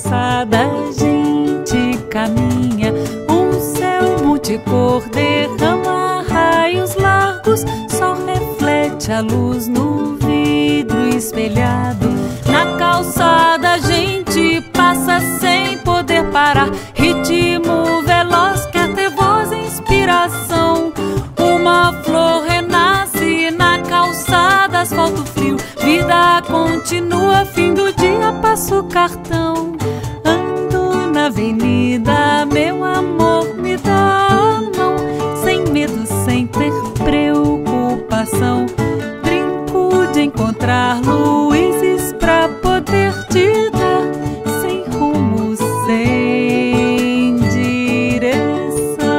calçada a gente caminha. Um céu multicor derrama raios largos, sol reflete a luz no vidro espelhado. Na calçada a gente passa sem poder parar, ritmo veloz quer ter voz e inspiração. Uma flor renasce na calçada, asfalto frio, vida continua, fim do dia passo o cartão. Ando na avenida, meu amor me dá a mão, sem medo, sem ter preocupação. Brinco de encontrar luzes pra poder te dar, sem rumo, sem direção.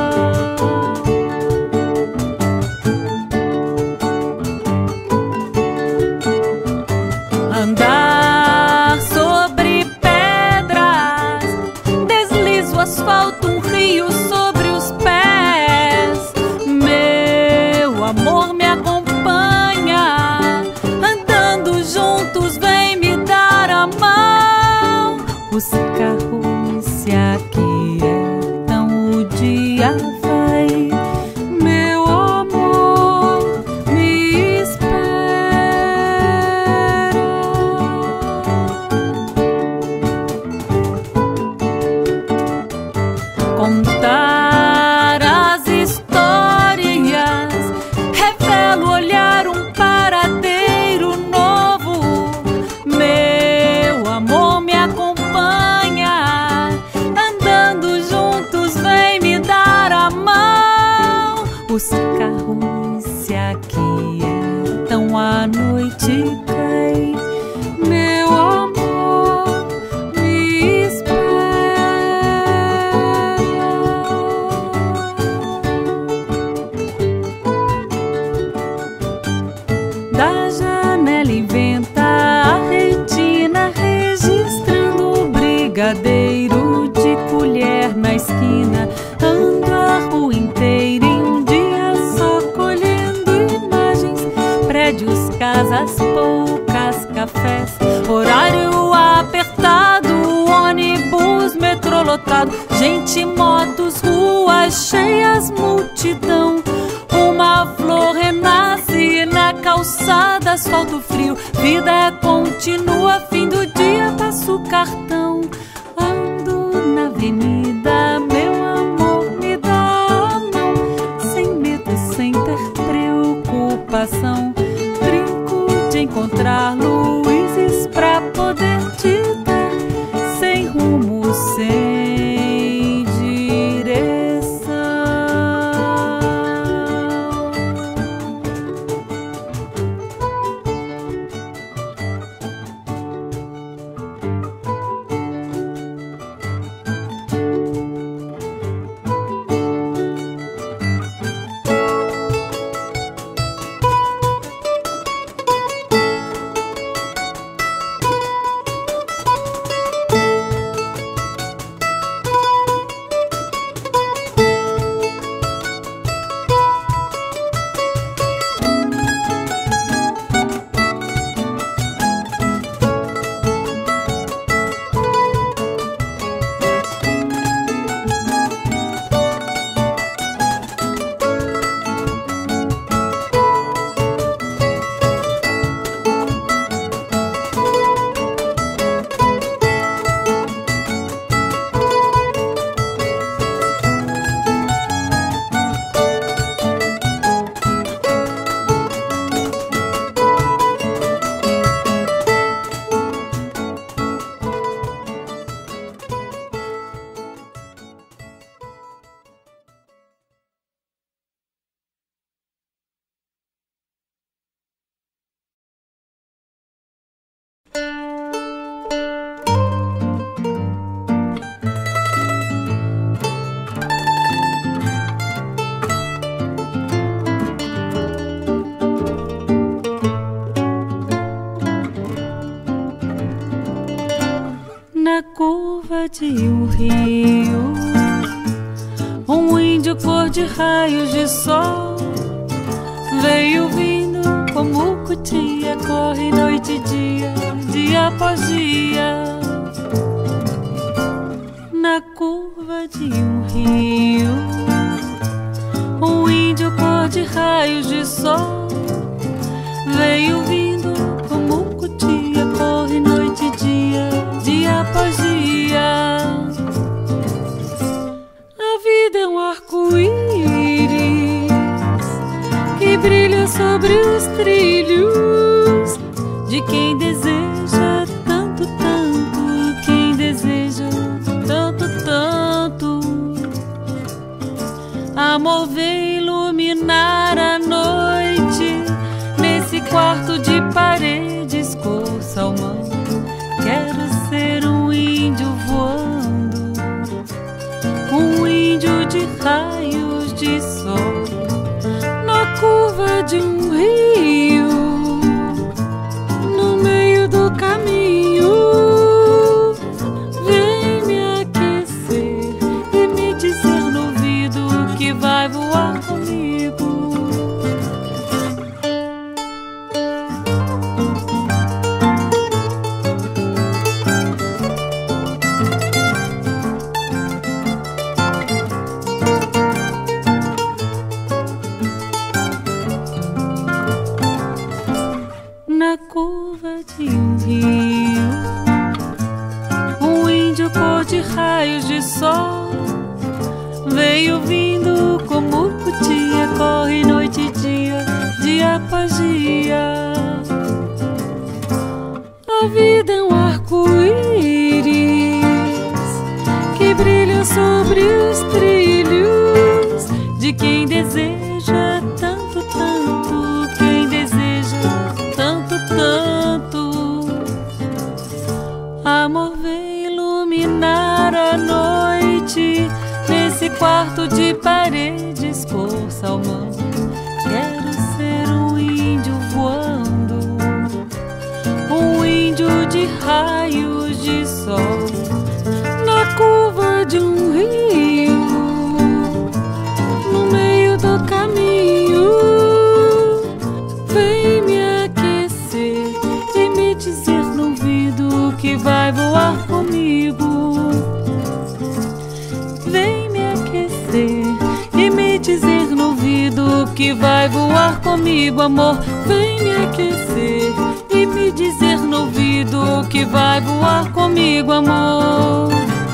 Andar sobre pedras, deslizo o asfalto, um rio sobre os pés. Meu amor me acompanha, andando juntos vem me dar a mão. Os carros se aquietam, o dia vai, meu amor me espera. Contar as histórias revela o olhar, um paradeiro novo. Meu amor me acompanha, andando juntos vem me dar a mão. Os carros se aquietam, a noite cai, meu amor me espera. Da janela inventa a retina, registrando o brigadeiro de colher na esquina. Ando a rua inteira em um dia só, colhendo imagens, prédios, casas, poucas cafés. Horário apertado, ônibus, metrô lotado, gente, motos, ruas cheias, multidão. Uma flor renasce na calçada, asfalto frio, vida continua, fim do dia passo o cartão. Ando na avenida, meu amor me dá a mão, sem medo, sem ter preocupação. Brinco de encontrar luzes pra poder te dar, sem rumo, sem direção. Na curva de um rio, um índio cor de raios de sol veio vindo como cutia, corre noite e dia, dia após dia. curva de um rio, um índio cor de raios de sol veio vindo como cutia, corre noite e dia, dia após dia. A vida é um arco-íris que brilha sobre os trilhos de quem deseja tanto, tanto, quem deseja tanto, tanto. Amor vem iluminar a noite nesse quarto de paredes cor salmão. Quero ser um índio voando, um índio de raios de sol na curva de um rio, no meio do caminho. Vem me aquecer e me dizer no ouvido que vai voar comigo. Na curva de um rio, um índio cor de raios de sol veio vindo como cutia, corre noite e dia, dia após dia. A vida é um arco-íris que brilha sobre os trilhos de quem deseja tanto, tanto, quem deseja tanto, tanto. Amor vem iluminar a noite nesse quarto de paredes cor salmão. Quero ser um índio voando, um índio de raios de sol na curva de um rio, no meio do caminho. Vem me aquecer e me dizer no ouvido que vai voar comigo. Vem me aquecer e me dizer no ouvido que vai voar comigo, amor. Vem me aquecer e me dizer no ouvido que vai voar comigo, amor.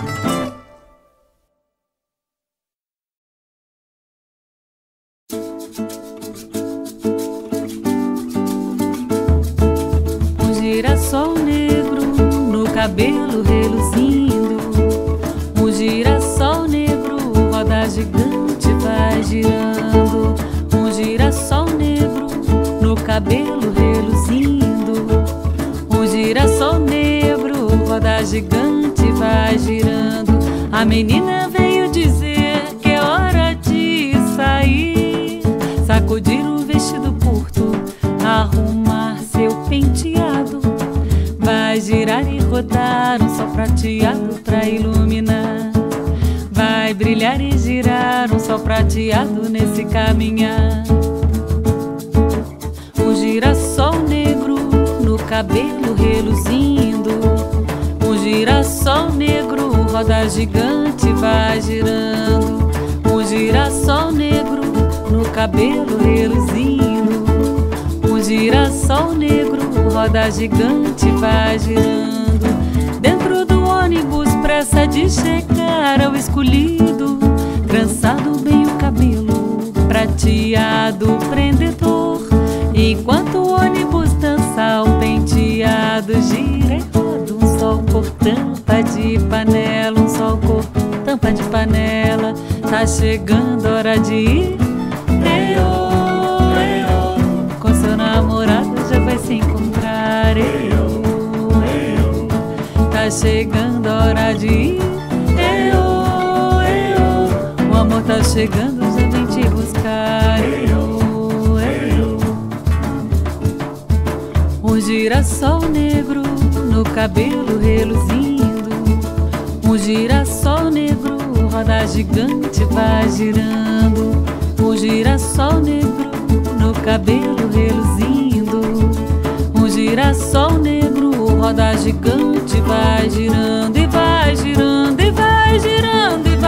Um girassol negro no cabelo reluzindo, um girassol negro, roda gigante vai girando. Um girassol negro no cabelo reluzindo, um girassol negro, roda gigante vai girando. A menina veio dizer que é hora de sair, sacudir o vestido curto, arrumar seu penteado. Vai girar e rodar um sol prateado pra iluminar. Vai brilhar e girar um sol prateado nesse caminhar. Um girassol negro no cabelo reluzindo, um girassol negro, roda gigante vai girando. Um girassol negro no cabelo reluzindo, um girassol negro, roda gigante vai girando. Dentro do ônibus, pressa de chegar ao escolhido, trançado bem o cabelo, prateado, prendedor. Enquanto o ônibus dança, o penteado gira e roda. Um sol cor tampa de panela, um sol cor tampa de panela. Tá chegando a hora de ir, com seu namorado já vai se encontrar. Tá chegando a hora de ir, o amor tá chegando, já vem te buscar. Um girassol negro no cabelo reluzindo, um girassol negro, roda gigante vai girando. Um girassol negro no cabelo reluzindo, um girassol negro, roda gigante vai girando e vai girando e vai girando e vai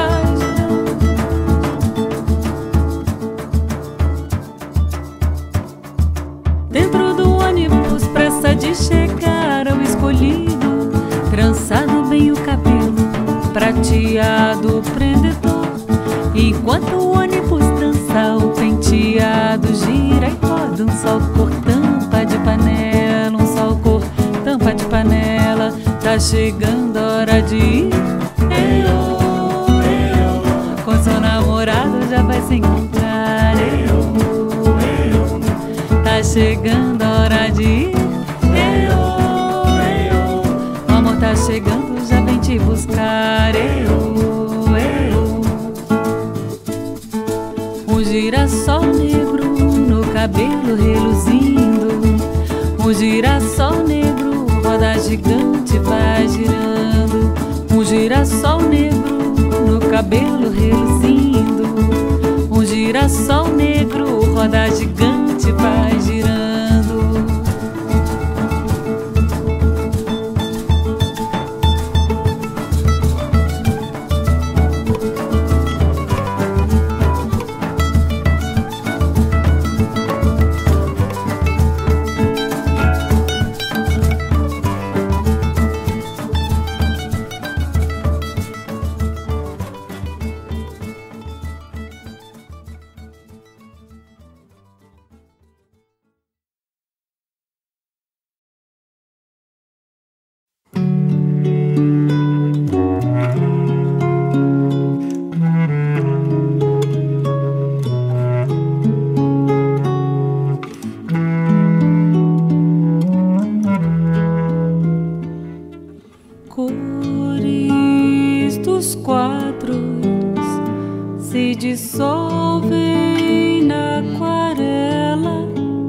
penteado prendedor. Enquanto o ônibus dança, o penteado gira e roda. Um sol cor tampa de panela, um sol cor tampa de panela. Tá chegando a hora de ir. Com seu namorado já vai se encontrar. Tá chegando a hora de ir. O amor tá chegando, já vem te buscar. Um girassol negro no cabelo reluzindo. Um girassol negro, roda gigante vai girando. Um girassol negro no cabelo reluzindo. Um girassol negro, roda gigante vai girando. Cores dos quadros se dissolvem na aquarela.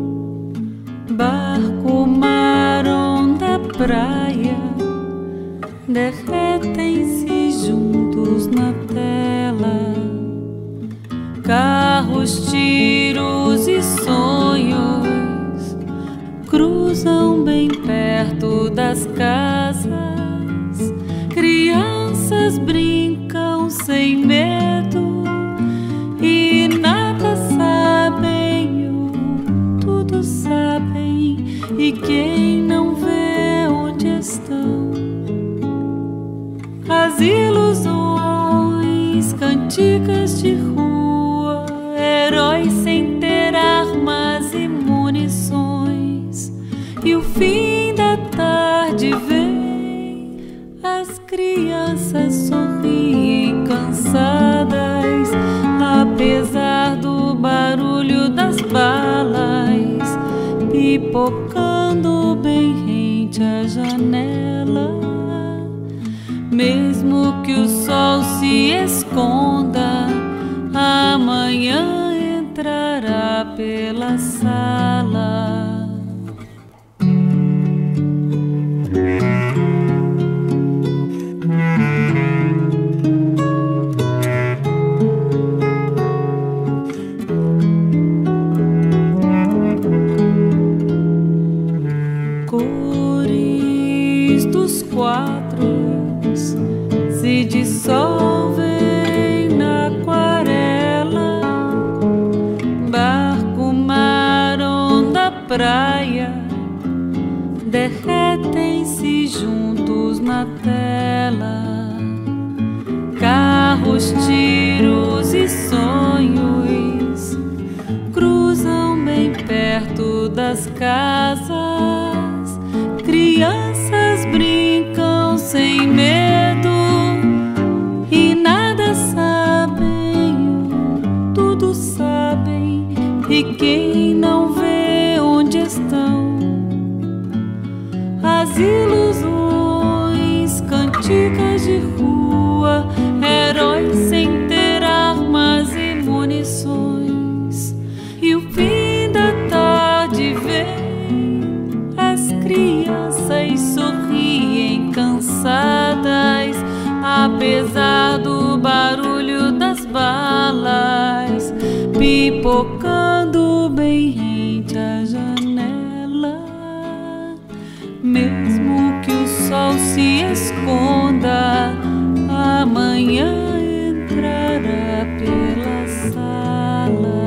Barco, mar, onda, praia derretem-se juntos na tela. Carros, tiros e sonhos cruzam bem perto das casas. Crianças brincam sem medo e nada sabem ou tudo sabem, e quem não vê onde estão as ilusões, cantigas de rua, heróis sem ter armas e munições. E o fim da tarde vem, as crianças sorriem cansadas, apesar do barulho das balas pipocando bem rente à janela. Mesmo que o sol se esconda, amanhã entrará pela sala. Cores dos quadros se dissolvem na aquarela. Barco, mar, onda, praia derretem-se juntos na tela. Carros, tiros e sonhos cruzam bem perto das casas. Crianças brincam sem medo e nada sabem, tudo sabem, e quem não vê onde estão as ilusões, cantigas de rua, heróis sem ter armas e munições. E o fim da tarde vem, as crianças sorriem cansadas, apesar do barulho das balas pipocando bem rente à janela. Mesmo que o sol se esconda, amanhã entrará pela sala.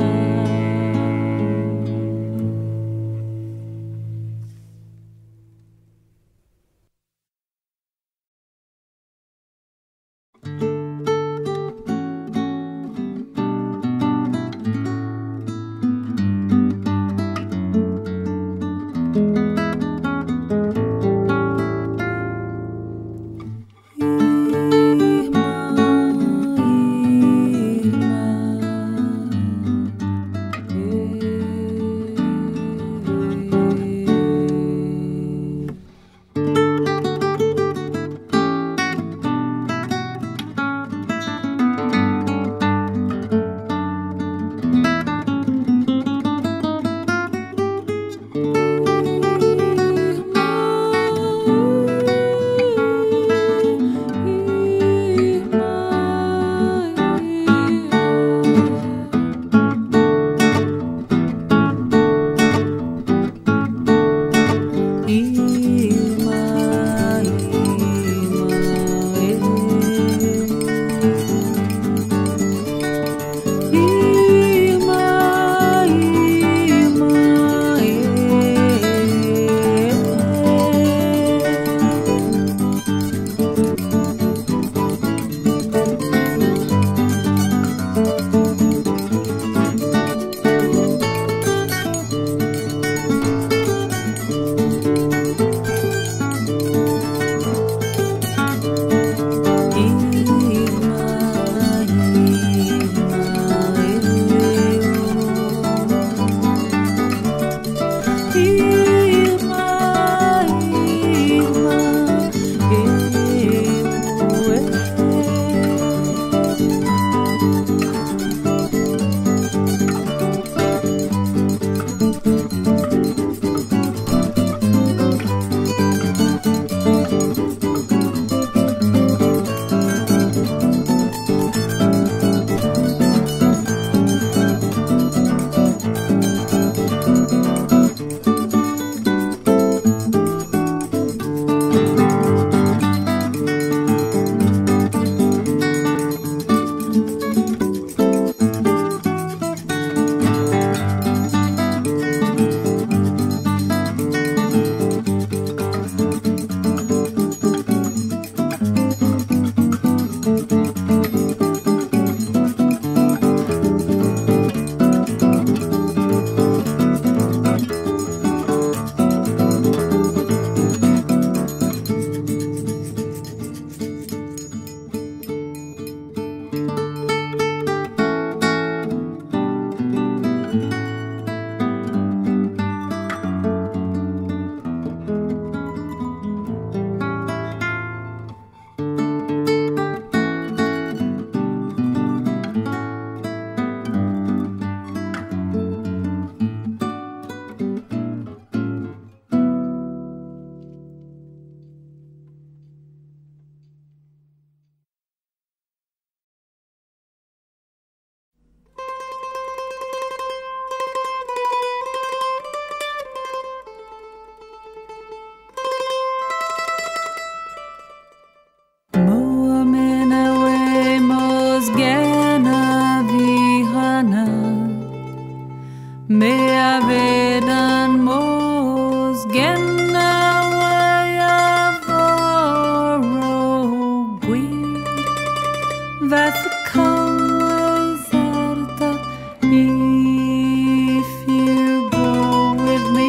Meia vedan mos genna waya vorogui Vathikawa zarta if you go with me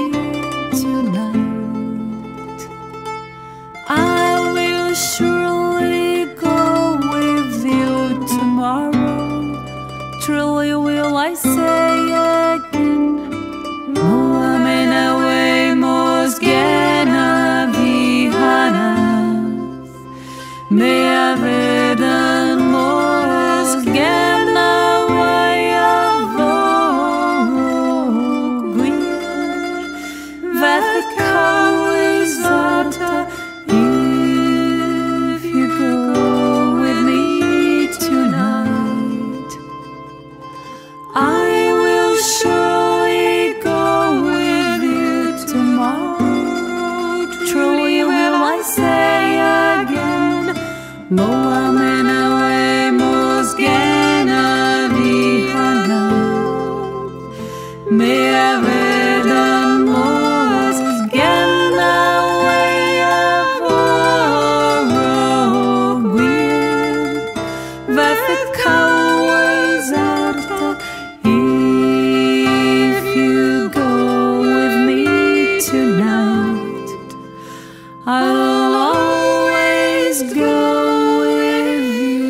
tonight I will surely go with you tomorrow Truly will I say again Moamena way mos gena vihana Mea vedan mos gena waya vogwir Vathikawa zarta if you go with me tonight I will surely go with you tomorrow Truly will I say again Moamena way mos gena vihana Mea vedan mos gena waya vorogwir Vathikawa zarta if you go with me tonight I'll always go with you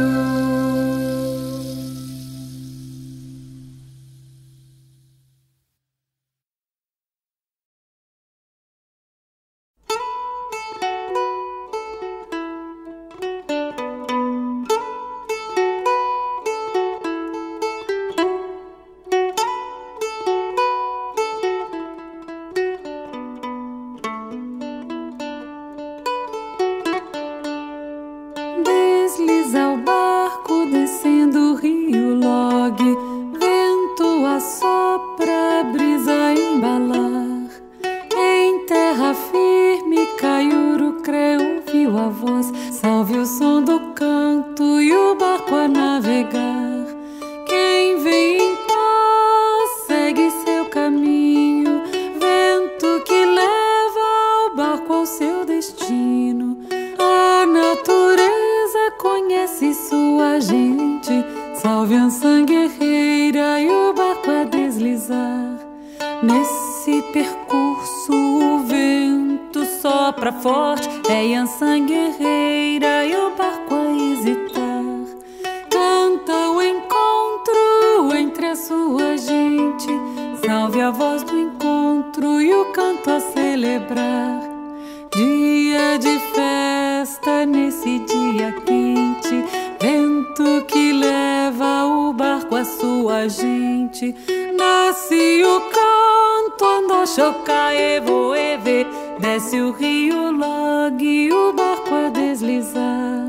Desliza o barco descendo o rio Log Vento assopra, brisa embalar Em terra firme Caiuro creu, viu a voz Salve o som do canto e o barco a navegar Quem vem em paz segue seu caminho Vento que leva o barco ao seu destino A natureza conhece sua gente Salve Ansan guerreira e o barco a deslizar Nesse percurso o vento sopra forte É Ansan guerreira e o barco a hesitar Canta o encontro entre a sua gente Salve a voz do encontro e o canto a celebrar Dia de festa nesse dia quente Vento que leva o barco a sua gente Nasce o canto, ando choca evo eve Desce o rio Log e o barco a deslizar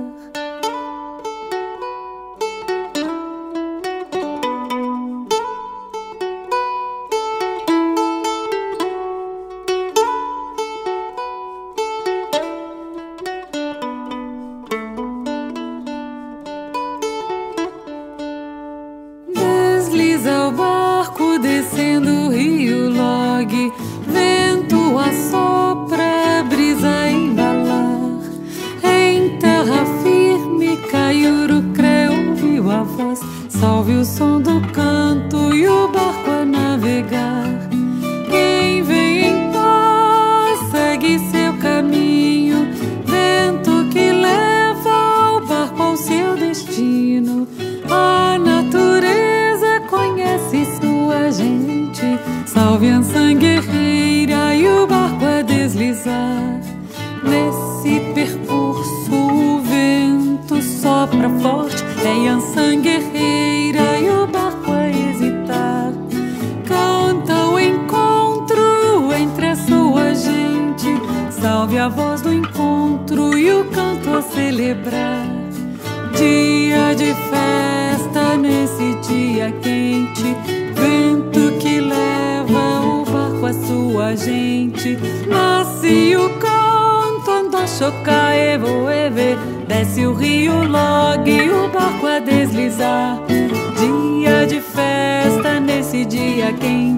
Desliza o barco descendo o rio Log Vento assopra, brisa embalar Em terra firme Caiuro creu, viu a voz Salve o som do canto e o barco a navegar Quem vem em paz segue seu caminho Vento que leva o barco ao seu destino A natureza conhece sua gente Salve Ansan guerreira e o barco a deslizar Nesse percurso o vento sopra forte É Ansan guerreira e o barco a hesitar Canta o encontro entre a sua gente Salve a voz do encontro e o canto a celebrar Dia de festa nesse dia quente Vento que leva o barco a sua gente Nasce o canto, ando choca evo eve Desce o rio Log e o barco a deslizar Dia de festa nesse dia quente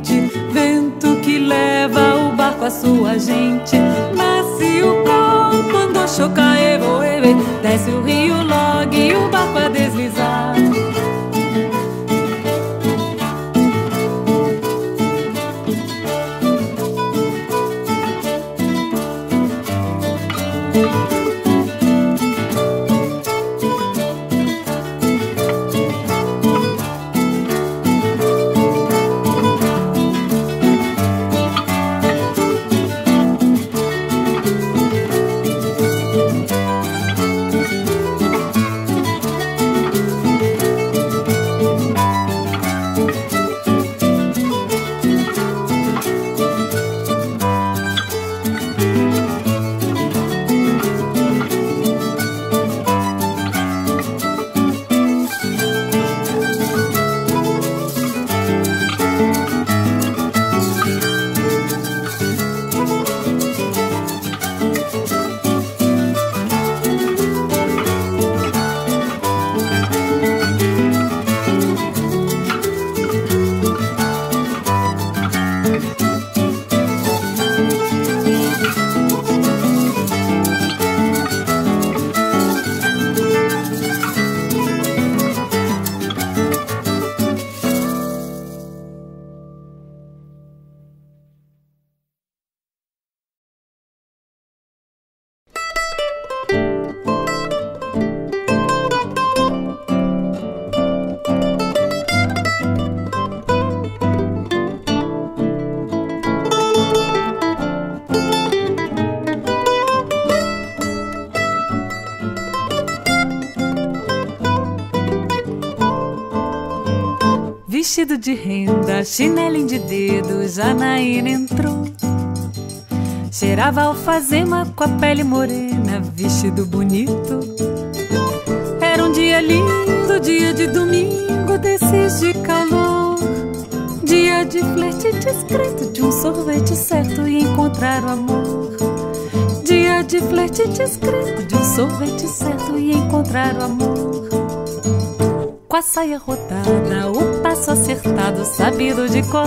vestido de renda, chinelinho de dedo, Janaína entrou. Cheirava alfazema com a pele morena, vestido bonito. Era um dia lindo, dia de domingo, desses de calor. Dia de flerte discreto, de um sorvete certo e encontrar o amor. Dia de flerte discreto, de um sorvete certo e encontrar o amor. Com a saia rodada, o passo acertado, sabido de cor.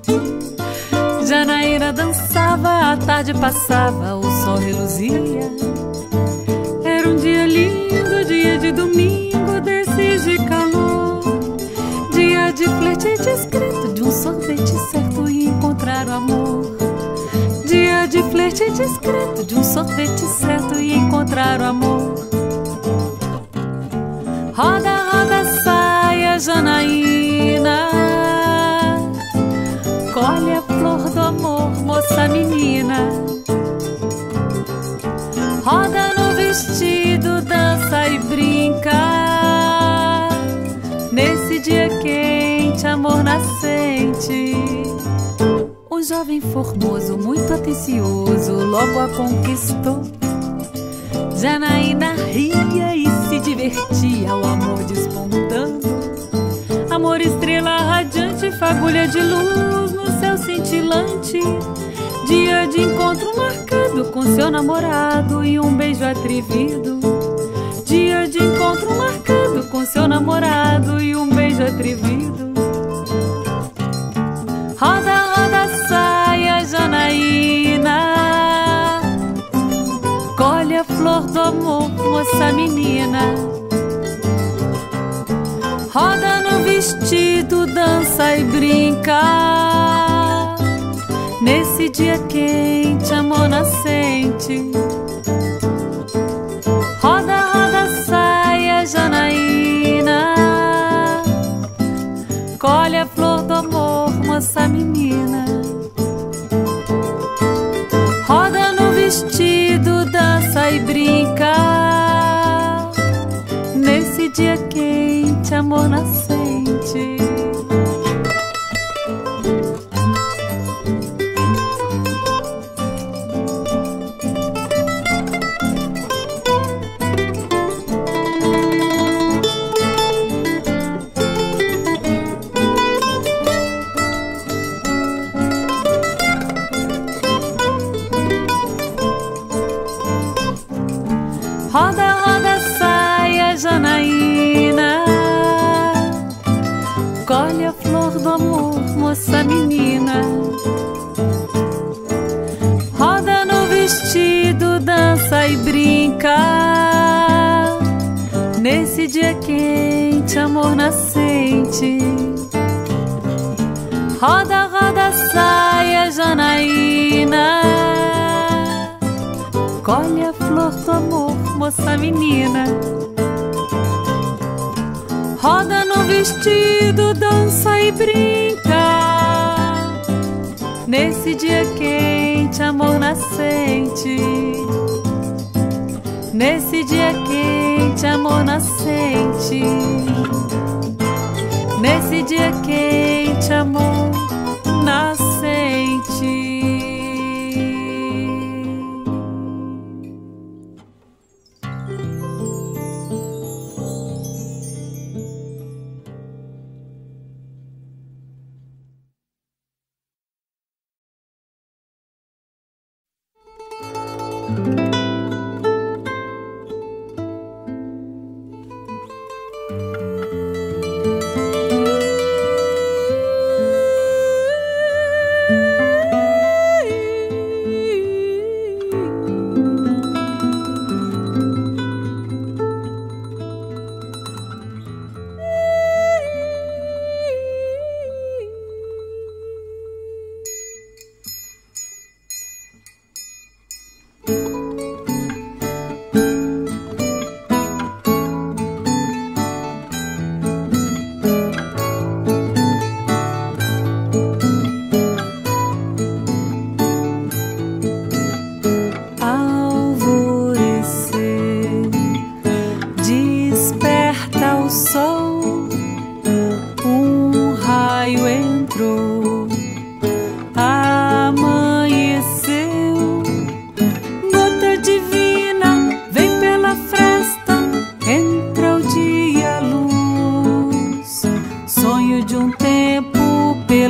Janaína dançava, a tarde passava, o sol reluzia. Era um dia lindo, dia de domingo, desses de calor. Dia de flerte discreto, de um sorvete certo e encontrar o amor. Dia de flerte discreto, de um sorvete certo e encontrar o amor. Roda, roda, saia, Janaína, colhe a flor do amor, moça menina. Roda no vestido, dança e brinca. Nesse dia quente, amor nascente. Um jovem formoso, muito atencioso, logo a conquistou. Janaína ria e se divertia, o amor despontando. Amor, estrela radiante, fagulha de luz no céu cintilante. Dia de encontro marcado com seu namorado e um beijo atrevido. Dia de encontro marcado com seu namorado e um beijo atrevido. Roda, roda, saia, Janaína, colhe a flor do amor, moça menina. Roda no vestido, dança e brinca. Nesse dia quente, amor nascente. Roda, roda, saia, Janaína, colhe a flor do amor, moça menina. Roda no vestido, dança e brinca. Nesse dia quente, amor nascente. Roda, roda, saia, Janaína, colhe a flor do amor, moça menina. Roda no vestido, dança e brinca. Nesse dia quente, amor nascente. Roda, roda, saia, Janaína, colhe a flor do amor, moça menina. Roda no vestido, dança e brinca. Nesse dia quente, amor nascente. Nesse dia quente, amor nascente. Nesse dia quente, amor nascente.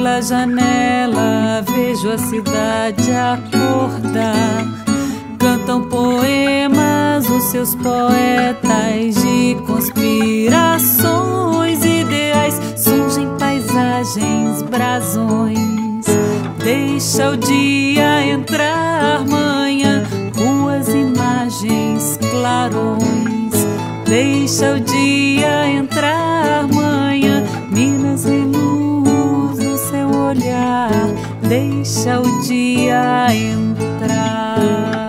Pela janela vejo a cidade acordar. Cantam poemas os seus poetas de conspirações, ideais surgem paisagens, brasões. Deixa o dia entrar, manhã, ruas, imagens, clarões. Deixa o dia entrar, manhã, Minas e luz no seu olhar. Deixa o dia entrar.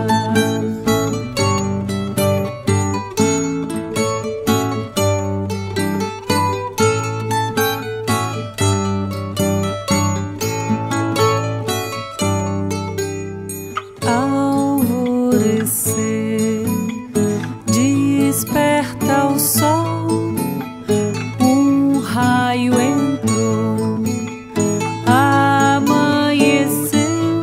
Desperta o sol, um raio entrou. Amanheceu,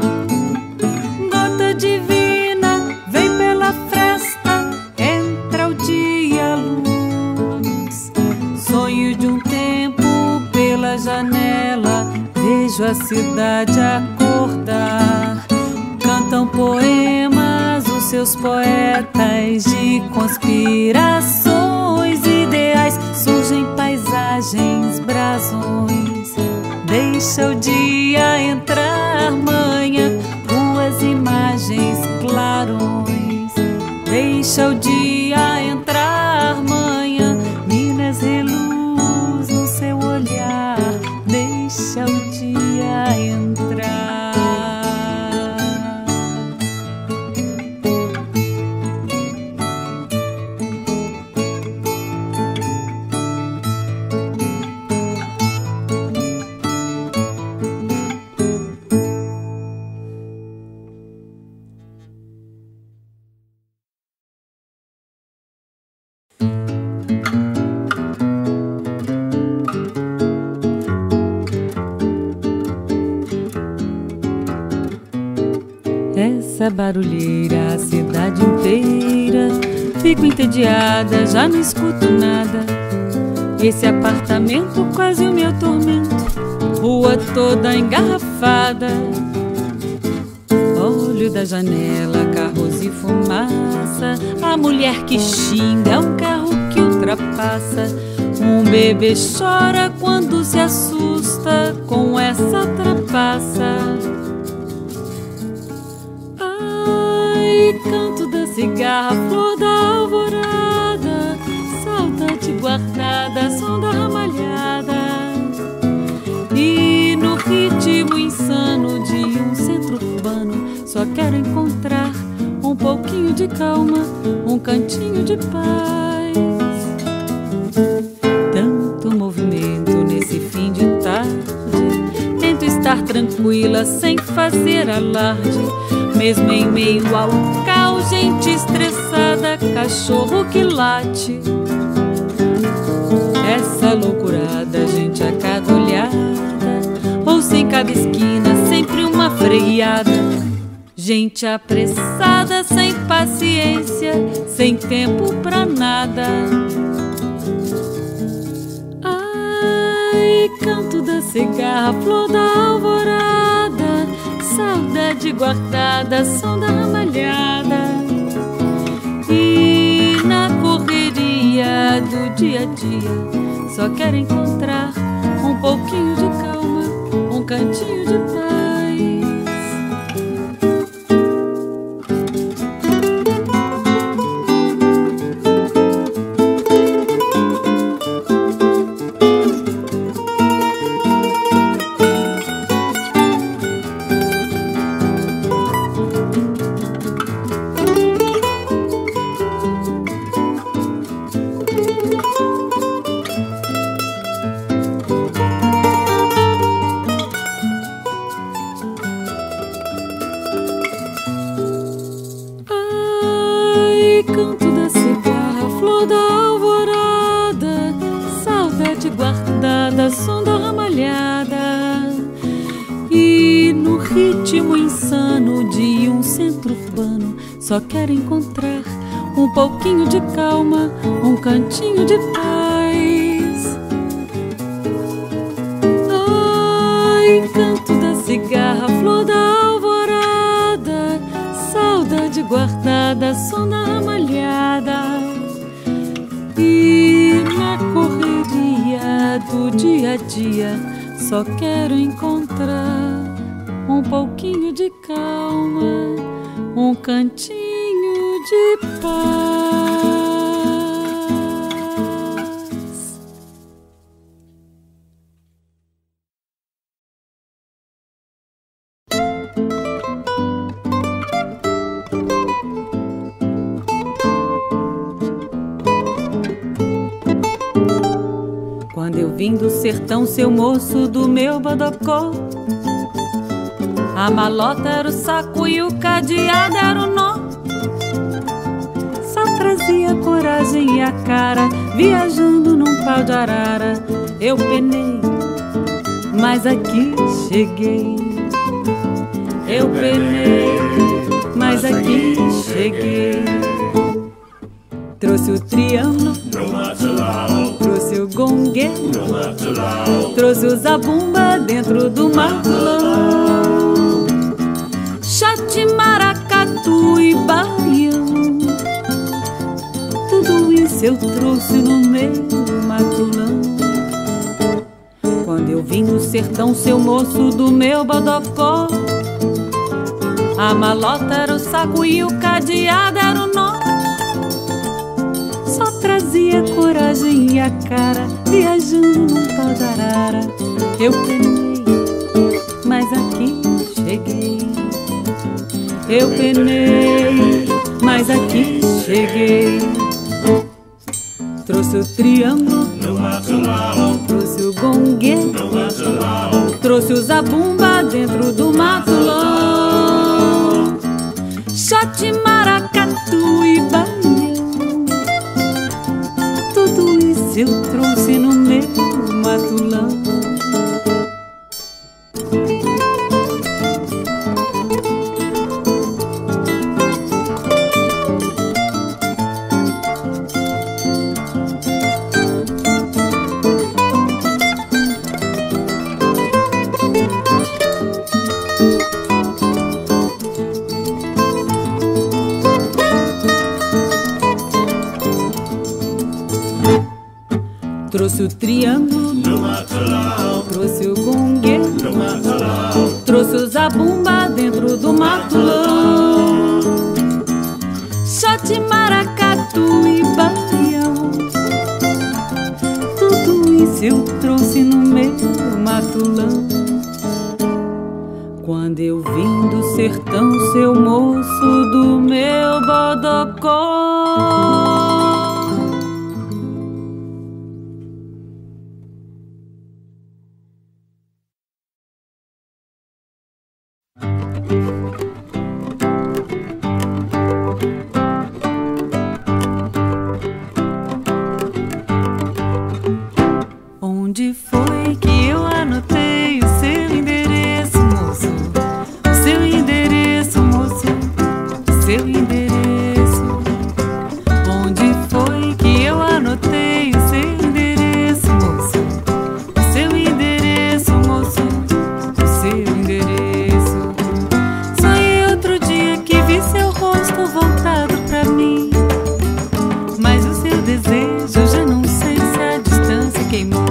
gota divina vem pela fresta, entra o dia, luz. Sonho de um tempo pela janela, vejo a cidade acordar. Cantam poemas os seus poetas de conspirações, ideais surgem paisagens, brasões. Deixa o dia entrar, manhã, ruas, imagens, clarões. Deixa o dia entrar, manhã, Minas reluz no seu olhar. Deixa o dia entrar. Essa barulheira, a cidade inteira. Fico entediada, já não escuto nada. Esse apartamento quase o meu tormento. Rua toda engarrafada. Olho da janela, carros e fumaça. A mulher que xinga, um carro que ultrapassa. Um bebê chora quando se assusta com essa trapaça. Canto da cigarra, flor da alvorada, saudade guardada, som da ramalhada. E no ritmo insano de um centro urbano, só quero encontrar um pouquinho de calma, um cantinho de paz. Tanto movimento nesse fim de tarde, tento estar tranquila sem fazer alarde. Mesmo em meio ao caos, gente estressada, cachorro que late. Essa loucurada, gente a cada olhada, ouço em cada esquina sempre uma freada. Gente apressada, sem paciência, sem tempo pra nada. Ai, canto da cigarra, flor da alvorada, saudade guardada, som da ramalhada. E na correria do dia a dia, só quero encontrar um pouquinho de calma, um cantinho de paz. Canto da cigarra, flor da alvorada, saudade guardada, som da ramalhada. E no ritmo insano de um centro urbano, só quero encontrar um pouquinho de calma, um cantinho de paz. canto da cigarra, flor da alvorada, saudade guardada, som da ramalhada. E na correria do dia a dia só quero encontrar um pouquinho de calma, um cantinho de paz. Quando eu vim do sertão, seu moço, do meu bodocó, a malota era o saco e o cadeado era o nó. Só trazia coragem e a cara, viajando num pau de arara. Eu penei, mas aqui cheguei. Eu penei, mas aqui cheguei. Trouxe o triângulo, trouxe o gongue, trouxe o zabumba dentro do matulão. Chate, maracatu e baião, tudo isso eu trouxe no meu matulão. Quando eu vim do sertão, seu moço, do meu bodocó, a malota era o saco e o cadeado era o nó. Só trazia coragem e a cara, viajando num pau de arara. Eu penei, mas aqui cheguei. Eu penei, mas aqui cheguei. Trouxe o triângulo, trouxe o gongue, trouxe o zabumba dentro do matulão. Chate, maracatu e baião, tudo isso eu trouxe no meu matulão. Trouxe o triângulo, trouxe o gongue, trouxe o zabumba dentro do matulão. Chate, maracatu e baião, tudo isso eu trouxe no meu matulão. Quando eu vim do sertão, seu moço, do meu bodocó. Onde foi que eu anotei o seu endereço, moço? O seu endereço, moço, o seu endereço. Onde foi que eu anotei o seu endereço, moço? O seu endereço, moço, o seu endereço. Sonhei outro dia que vi seu rosto voltado pra mim, mas o seu desejo já não sei se a distância queimou.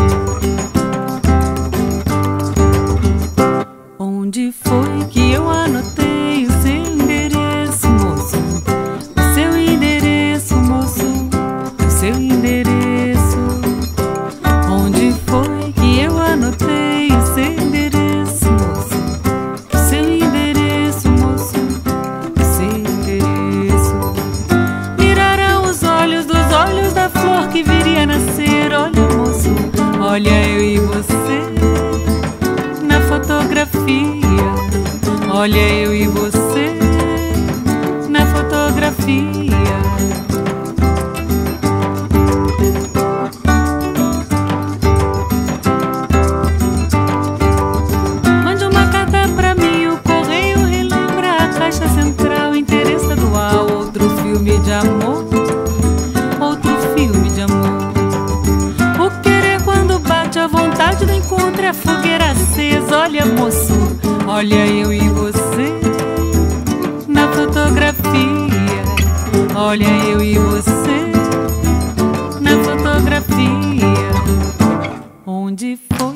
Onde foi que eu anotei o seu endereço, moço? O seu endereço, moço, o seu endereço. Onde foi que eu anotei o seu endereço, moço? O seu endereço, moço, o seu endereço. Mirarão os olhos dos olhos da flor que viria a nascer. Olha, moço, olha eu e você na fotografia. Olha eu e você na fotografia. Mande uma carta pra mim, o correio relembra a caixa central, interesse estadual, outro filme de amor, outro filme de amor. O querer quando bate a vontade do encontro é fogueira. fogueira acesa. Olha, moço, olha eu e você na fotografia. Olha eu e você na fotografia. Onde foi